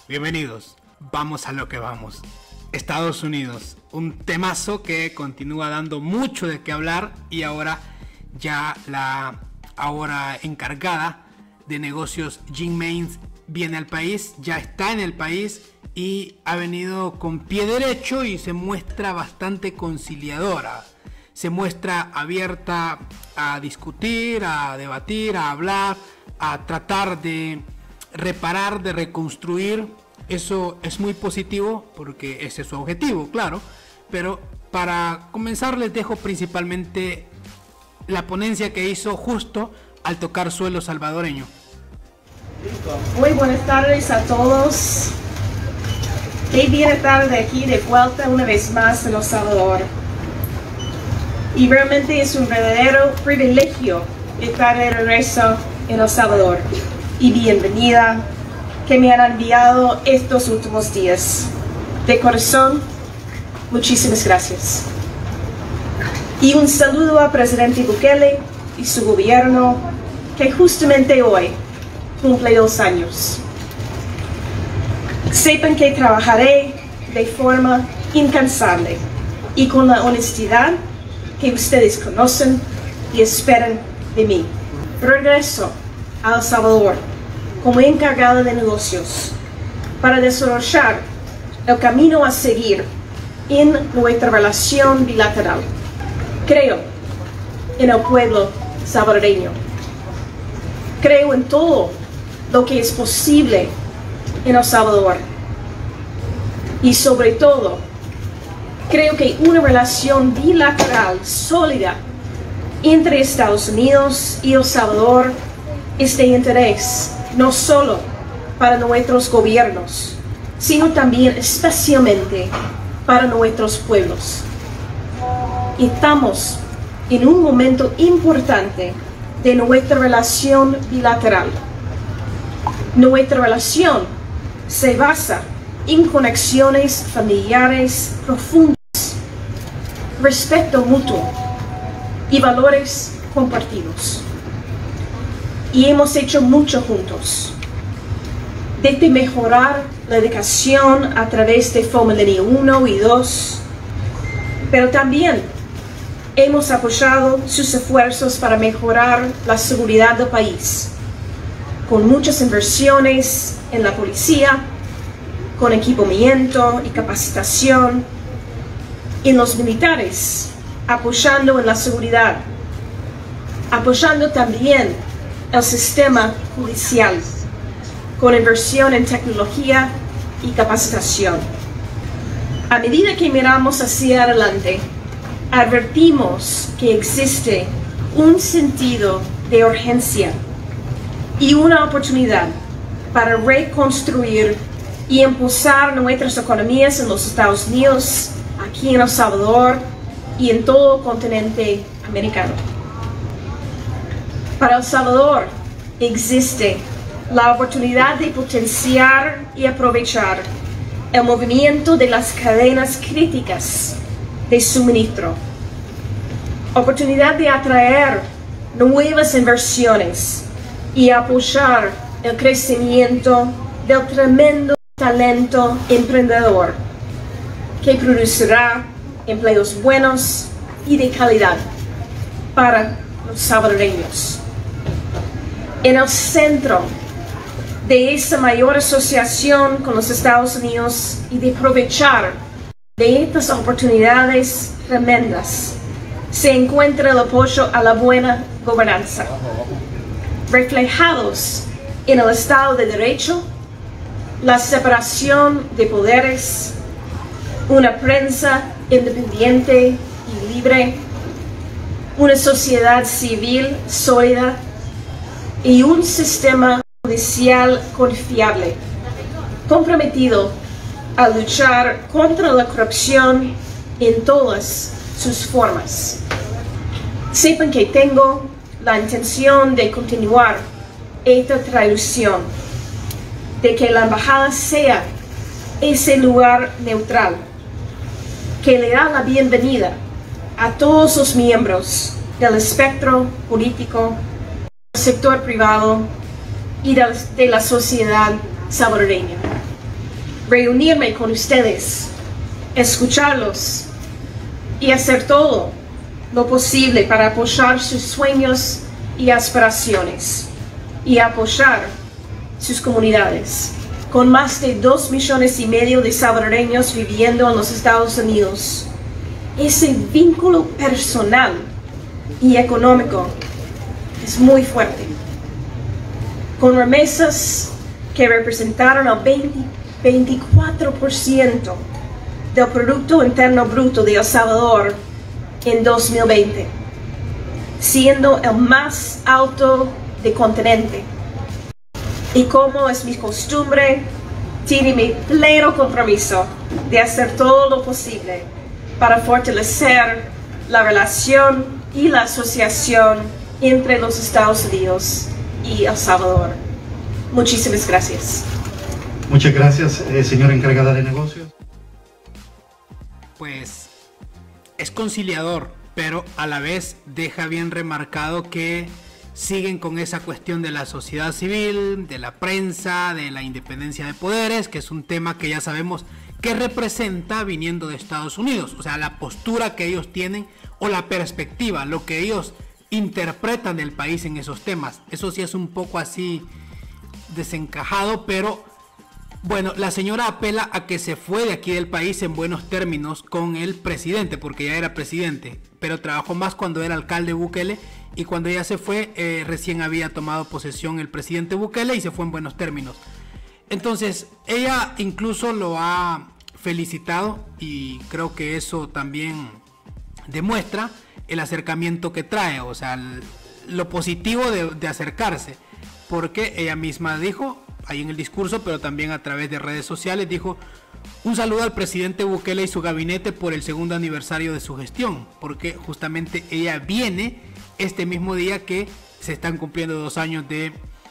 Bienvenidos, vamos a lo que vamos. Estados Unidos, un temazo que continúa dando mucho de qué hablar y ahora ya la ahora encargada de negocios Jean Maynes viene al país, ya está en el país y ha venido con pie derecho y se muestra bastante conciliadora. Se muestra abierta a discutir, a debatir, a hablar, a tratar de reparar, de reconstruir. Eso es muy positivo porque ese es su objetivo, claro. Pero para comenzar les dejo principalmente la ponencia que hizo justo al tocar suelo salvadoreño. Muy buenas tardes a todos. Qué bien estar de aquí de vuelta una vez más en El Salvador. Y realmente es un verdadero privilegio estar de regreso en El Salvador. Y bienvenida que me han enviado estos últimos días. De corazón, muchísimas gracias. Y un saludo al presidente Bukele y su gobierno, que justamente hoy cumple 2 años. Sepan que trabajaré de forma incansable y con la honestidad que ustedes conocen y esperan de mí. Regreso a El Salvador como encargada de negocios para desarrollar el camino a seguir en nuestra relación bilateral. Creo en el pueblo salvadoreño. Creo en todo lo que es posible en El Salvador. Y sobre todo, creo que una relación bilateral sólida entre Estados Unidos y El Salvador es de interés no solo para nuestros gobiernos, sino también especialmente para nuestros pueblos. Estamos en un momento importante de nuestra relación bilateral. Nuestra relación se basa en conexiones familiares profundas, respeto mutuo y valores compartidos. Y hemos hecho mucho juntos, desde mejorar la educación a través de FOMILENIO 1 y 2, pero también hemos apoyado sus esfuerzos para mejorar la seguridad del país, con muchas inversiones en la policía, con equipamiento y capacitación, en los militares, apoyando en la seguridad, apoyando también el sistema judicial, con inversión en tecnología y capacitación. A medida que miramos hacia adelante, advertimos que existe un sentido de urgencia y una oportunidad para reconstruir y impulsar nuestras economías en los Estados Unidos, aquí en El Salvador y en todo el continente americano. Para El Salvador existe la oportunidad de potenciar y aprovechar el movimiento de las cadenas críticas de suministro, oportunidad de atraer nuevas inversiones y apoyar el crecimiento del tremendo talento emprendedor que producirá empleos buenos y de calidad para los salvadoreños. En el centro de esa mayor asociación con los Estados Unidos y de aprovechar de estas oportunidades tremendas se encuentra el apoyo a la buena gobernanza, reflejados en el Estado de Derecho, la separación de poderes, una prensa independiente y libre, una sociedad civil sólida y un sistema judicial confiable, comprometido a luchar contra la corrupción en todas sus formas. Sepan que tengo la intención de continuar esta tradición, de que la embajada sea ese lugar neutral, que le da la bienvenida a todos los miembros del espectro político, del sector privado y de la sociedad salvadoreña. reunirme con ustedes, escucharlos y hacer todo lo posible para apoyar sus sueños y aspiraciones y apoyar sus comunidades. Con más de 2,5 millones de salvadoreños viviendo en los Estados Unidos, ese vínculo personal y económico es muy fuerte. Con remesas que representaron el 24% del Producto Interno Bruto de El Salvador en 2020, siendo el más alto del continente. Y como es mi costumbre, tiene mi pleno compromiso de hacer todo lo posible para fortalecer la relación y la asociación entre los Estados Unidos y El Salvador. Muchísimas gracias. Muchas gracias, señora encargada de negocios. Pues es conciliador, pero a la vez deja bien remarcado que siguen con esa cuestión de la sociedad civil, de la prensa, de la independencia de poderes, que es un tema que ya sabemos que representa viniendo de Estados Unidos, o sea, la postura que ellos tienen o la perspectiva, lo que ellos interpretan del país en esos temas. Eso sí es un poco así desencajado, pero bueno, la señora apela a que se fue de aquí del país en buenos términos con el presidente, porque ya era presidente, pero trabajó más cuando era alcalde Bukele, y cuando ella se fue, recién había tomado posesión el presidente Bukele y se fue en buenos términos. Entonces, ella incluso lo ha felicitado y creo que eso también demuestra el acercamiento que trae, o sea, lo positivo de acercarse, porque ella misma dijo ahí en el discurso, pero también a través de redes sociales, dijo: un saludo al presidente Bukele y su gabinete por el 2º aniversario de su gestión, porque justamente ella viene este mismo día que se están cumpliendo 2 años de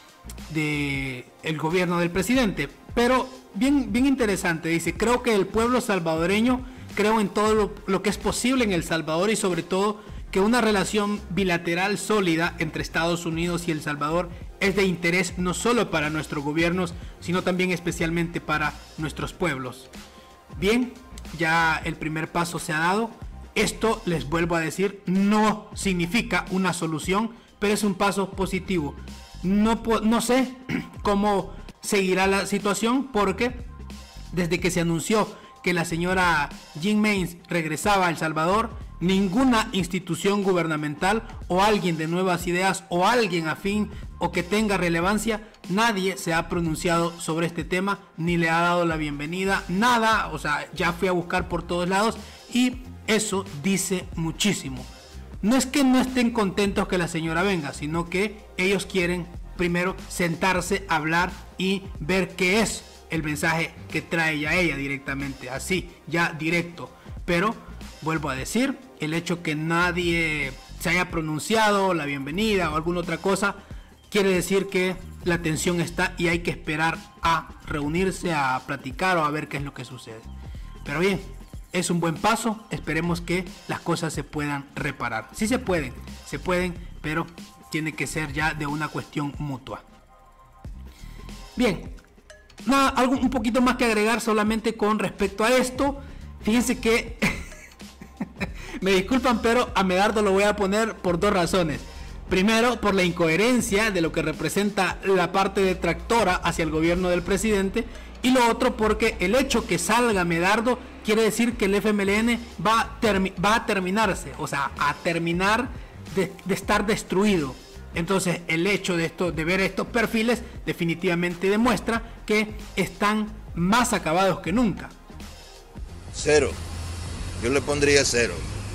el gobierno del presidente. Pero bien interesante, dice: creo que el pueblo salvadoreño, creo en todo lo que es posible en El Salvador, y sobre todo que una relación bilateral sólida entre Estados Unidos y El Salvador es de interés no solo para nuestros gobiernos, sino también especialmente para nuestros pueblos. Bien, ya el primer paso se ha dado. Esto, les vuelvo a decir, no significa una solución, pero es un paso positivo. No sé cómo seguirá la situación, porque desde que se anunció que la señora Jean Mains regresaba a El Salvador, ninguna institución gubernamental o alguien de Nuevas Ideas o alguien afín o que tenga relevancia, nadie se ha pronunciado sobre este tema, ni le ha dado la bienvenida, nada. O sea, ya fui a buscar por todos lados y eso dice muchísimo. No es que no estén contentos que la señora venga, sino que ellos quieren primero sentarse, hablar y ver qué es el mensaje que trae ya ella directamente, así, ya directo. Pero vuelvo a decir, el hecho que nadie se haya pronunciado, la bienvenida o alguna otra cosa, quiere decir que la tensión está y hay que esperar a reunirse, a platicar o a ver qué es lo que sucede. Pero bien, es un buen paso, esperemos que las cosas se puedan reparar. Sí se pueden, pero tiene que ser ya de una cuestión mutua. Bien, nada, algo un poquito más que agregar solamente con respecto a esto. Fíjense que me disculpan, pero a Medardo lo voy a poner por 2 razones. Primero, por la incoherencia de lo que representa la parte detractora hacia el gobierno del presidente, y lo otro porque el hecho que salga Medardo quiere decir que el FMLN va a terminarse, o sea, a terminar de estar destruido. Entonces el hecho de ver estos perfiles definitivamente demuestra que están más acabados que nunca. 0, yo le pondría 0.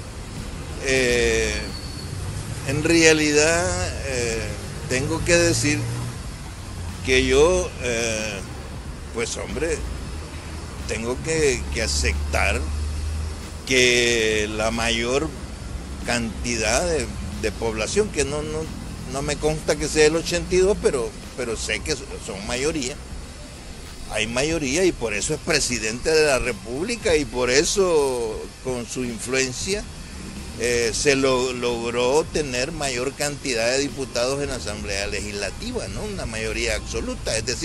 En realidad tengo que decir que yo, pues hombre, tengo que aceptar que la mayor cantidad de población, que no me consta que sea el 82, pero sé que son mayoría. Hay mayoría y por eso es presidente de la República y por eso con su influencia se logró tener mayor cantidad de diputados en la Asamblea Legislativa, ¿no? Una mayoría absoluta, es decir,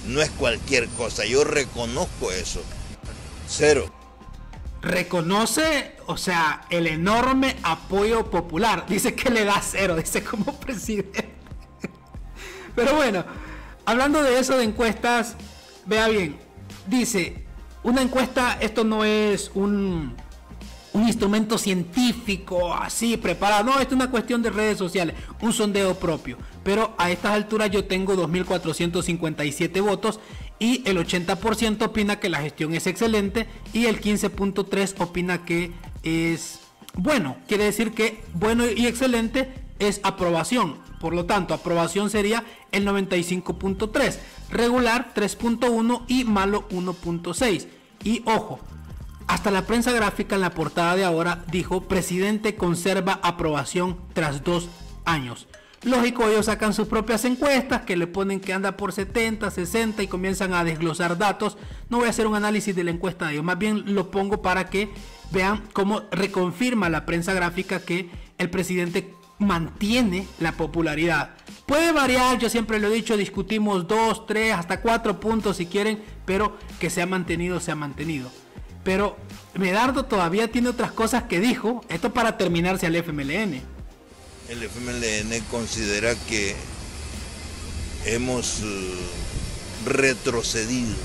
no es cualquier cosa, yo reconozco eso. Cero. Reconoce, o sea, el enorme apoyo popular. Dice que le da cero, dice como presidente. Pero bueno, hablando de eso de encuestas, vea bien, dice, una encuesta, esto no es un instrumento científico así preparado, no, esto es una cuestión de redes sociales, un sondeo propio, pero a estas alturas yo tengo 2.457 votos y el 80% opina que la gestión es excelente y el 15.3% opina que es bueno, quiere decir que bueno y excelente es aprobación, por lo tanto aprobación sería el 95.3%, regular 3.1% y malo 1.6%, y ojo, hasta la prensa gráfica en la portada de ahora dijo: presidente conserva aprobación tras 2 años. Lógico, ellos sacan sus propias encuestas que le ponen que anda por 70, 60 y comienzan a desglosar datos. No voy a hacer un análisis de la encuesta de ellos, más bien lo pongo para que vean cómo reconfirma la prensa gráfica que el presidente mantiene la popularidad. Puede variar, yo siempre lo he dicho, discutimos 2, 3, hasta 4 puntos si quieren, pero que se ha mantenido, se ha mantenido. Pero Medardo todavía tiene otras cosas que dijo, esto para terminarse al FMLN. El FMLN considera que hemos retrocedido,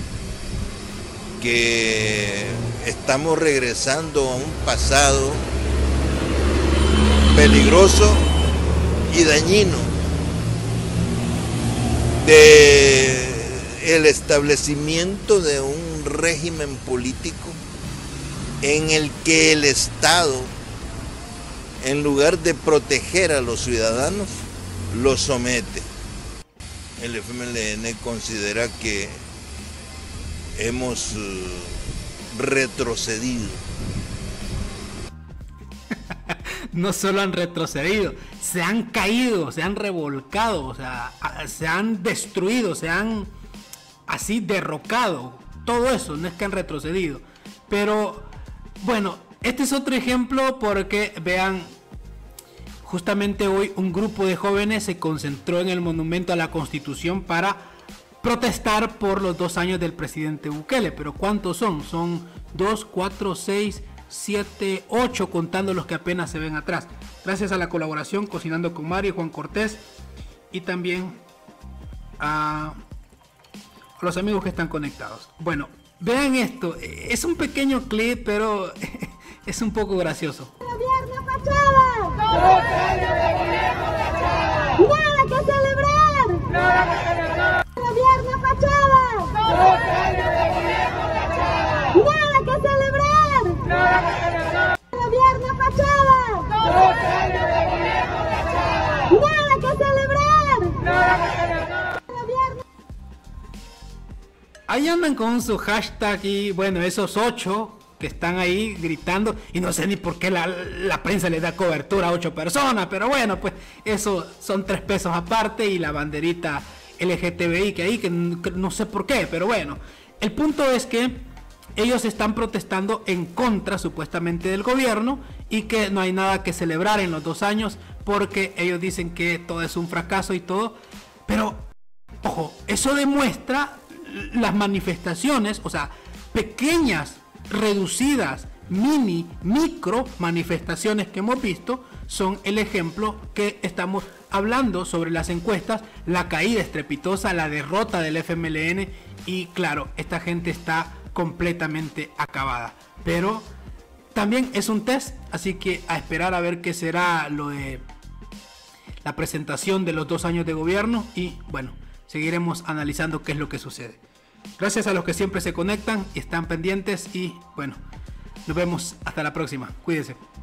que estamos regresando a un pasado peligroso y dañino de el establecimiento de un régimen político en el que el Estado, en lugar de proteger a los ciudadanos, los somete. El FMLN considera que hemos retrocedido. No solo han retrocedido, se han caído, se han revolcado, o sea, se han destruido, se han así derrocado. Todo eso, no es que han retrocedido. Pero bueno, este es otro ejemplo porque vean, justamente hoy un grupo de jóvenes se concentró en el monumento a la Constitución para protestar por los 2 años del presidente Bukele. Pero ¿cuántos son? Son 2, 4, 6, 7, 8 contando los que apenas se ven atrás. Gracias a la colaboración Cocinando con Mario y Juan Cortés y también a los amigos que están conectados. Bueno, vean esto, es un pequeño clip, pero es un poco gracioso. ¡Gobierno Fachada! ¡Nada que celebrar! ¡Gobierno Fachada! ¡Nada que celebrar! ¡Gobierno Fachada! ¡Nada que celebrar! Ahí andan con su hashtag y bueno, esos 8 que están ahí gritando y no sé ni por qué la prensa le da cobertura a 8 personas, pero bueno, pues eso son 3 pesos aparte y la banderita LGTBI que ahí, que no sé por qué, pero bueno, el punto es que ellos están protestando en contra supuestamente del gobierno y que no hay nada que celebrar en los 2 años porque ellos dicen que todo es un fracaso y todo, pero ojo, eso demuestra las manifestaciones, o sea, pequeñas, reducidas, micro manifestaciones que hemos visto son el ejemplo que estamos hablando sobre las encuestas, la caída estrepitosa, la derrota del FMLN y claro, esta gente está completamente acabada, pero también es un test, así que a esperar a ver qué será lo de la presentación de los 2 años de gobierno y bueno, seguiremos analizando qué es lo que sucede. Gracias a los que siempre se conectan y están pendientes y bueno, nos vemos hasta la próxima. Cuídense.